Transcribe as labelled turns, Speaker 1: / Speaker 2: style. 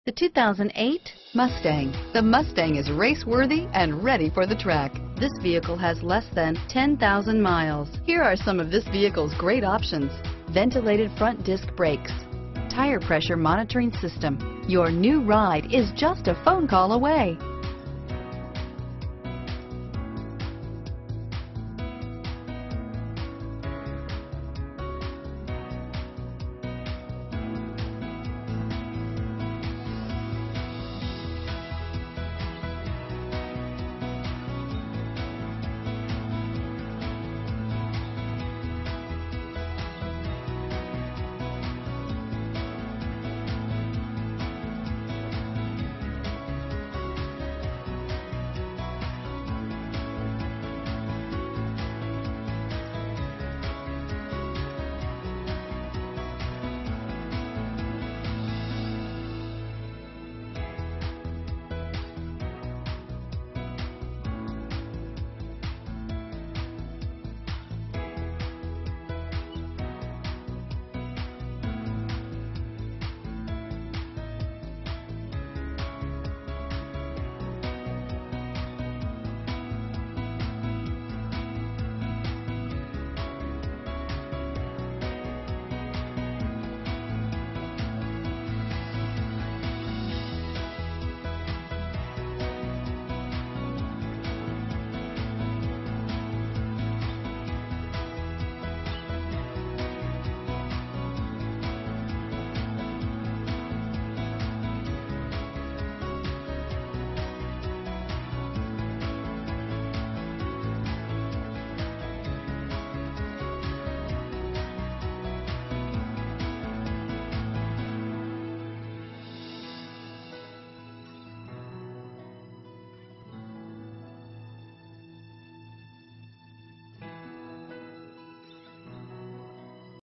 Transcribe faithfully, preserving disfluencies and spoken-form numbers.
Speaker 1: The two thousand eight Mustang. The Mustang is race-worthy and ready for the track. This vehicle has less than ten thousand miles. Here are some of this vehicle's great options: ventilated front disc brakes, tire pressure monitoring system. Your new ride is just a phone call away.